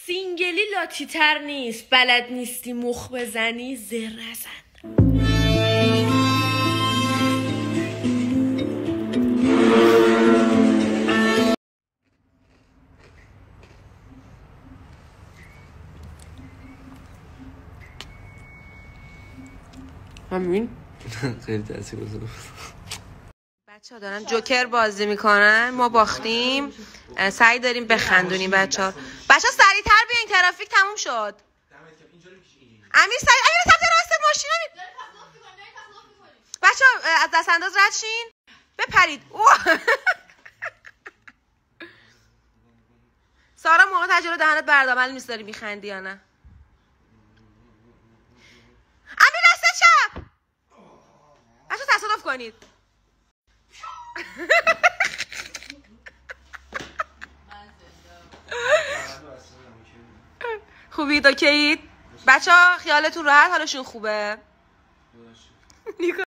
سینگلی لاتیتر نیست، بلد نیستی مخ بزنی زر نزن. همین خیلی تاثیرگذار. بچه‌ها دارن جوکر بازی میکنن، ما باختیم، سعی داریم بخندونیم بچه‌ها. بچه‌ها سریعتر بیاین ترافیک تموم شد. امیر سمت راست ماشینا بچه‌ها از دست انداز رد شین. بپرید. سارا موقع تجربه دهنت بردامل نیست، داری میخندی یا نه؟ امیر دست چپ. بچه‌ها تصادف کنید. خوبید؟ اوکیید؟ بچه‌ها خیالتون راحت، حالشون خوبه؟